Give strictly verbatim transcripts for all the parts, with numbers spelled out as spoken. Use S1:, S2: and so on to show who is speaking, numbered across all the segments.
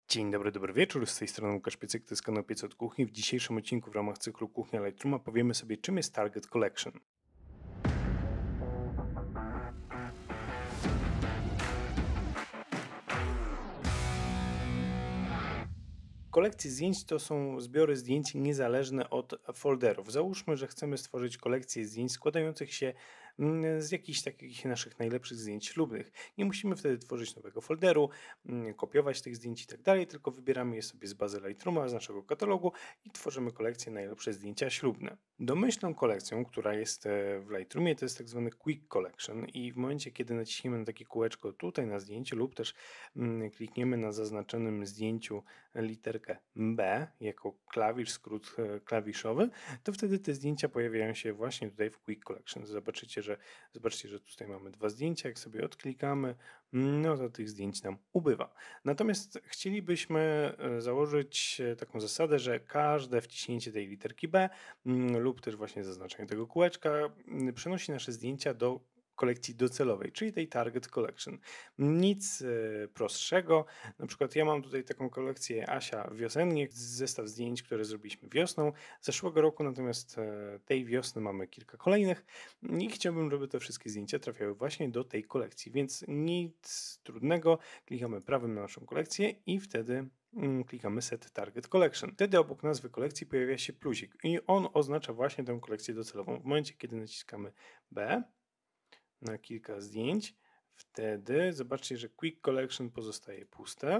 S1: Dzień dobry, dobry wieczór. Z tej strony Łukasz Piecyk, to jest kanał Piec od Kuchni. W dzisiejszym odcinku w ramach cyklu Kuchnia Lightrooma powiemy sobie, czym jest Target Collection. Kolekcje zdjęć to są zbiory zdjęć niezależne od folderów. Załóżmy, że chcemy stworzyć kolekcję zdjęć składających się mm, z jakichś takich naszych najlepszych zdjęć ślubnych. Nie musimy wtedy tworzyć nowego folderu, mm, kopiować tych zdjęć i tak dalej, tylko wybieramy je sobie z bazy Lightrooma, z naszego katalogu i tworzymy kolekcję najlepsze zdjęcia ślubne. Domyślną kolekcją, która jest e, w Lightroomie, to jest tak zwany Quick Collection i w momencie, kiedy naciśniemy na takie kółeczko tutaj na zdjęciu lub też mm, klikniemy na zaznaczonym zdjęciu literkę B jako klawisz, skrót e, klawiszowy, to wtedy te zdjęcia pojawiają się właśnie tutaj w Quick Collection. Zobaczycie, że zobaczcie, że tutaj mamy dwa zdjęcia. Jak sobie odklikamy, no to tych zdjęć nam ubywa. Natomiast chcielibyśmy e, założyć e, taką zasadę, że każde wciśnięcie tej literki B mm, lub też właśnie zaznaczenie tego kółeczka mm, przenosi nasze zdjęcia do kolekcji docelowej, czyli tej Target Collection. Nic e, prostszego. Na przykład ja mam tutaj taką kolekcję Asia wiosennie, zestaw zdjęć, które zrobiliśmy wiosną zeszłego roku, natomiast e, tej wiosny mamy kilka kolejnych i chciałbym, żeby te wszystkie zdjęcia trafiały właśnie do tej kolekcji, więc nic trudnego, klikamy prawym na naszą kolekcję i wtedy mm, klikamy Set Target Collection. Wtedy obok nazwy kolekcji pojawia się plusik i on oznacza właśnie tę kolekcję docelową. W momencie, kiedy naciskamy B na kilka zdjęć, wtedy zobaczcie, że Quick Collection pozostaje puste.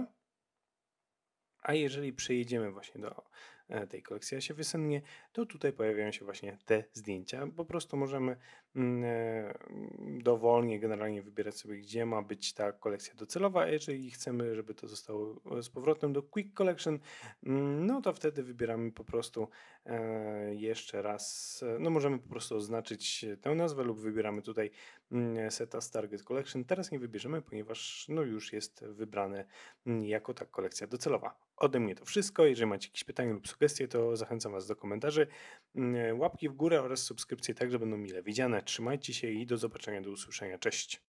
S1: A jeżeli przejedziemy właśnie do e, tej kolekcji Asia wiosennie, to tutaj pojawiają się właśnie te zdjęcia. Po prostu możemy mm, e, dowolnie generalnie wybierać sobie, gdzie ma być ta kolekcja docelowa, a jeżeli chcemy, żeby to zostało e, z powrotem do Quick Collection, mm, no to wtedy wybieramy po prostu e, jeszcze raz, e, no możemy po prostu oznaczyć tę nazwę lub wybieramy tutaj mm, Set as Target Collection. Teraz nie wybierzemy, ponieważ no już jest wybrane mm, jako ta kolekcja docelowa. Ode mnie to wszystko. Jeżeli macie jakieś pytania lub sugestie, to zachęcam Was do komentarzy. Mm, Łapki w górę oraz subskrypcje także będą mile widziane. Trzymajcie się i do zobaczenia, do usłyszenia. Cześć.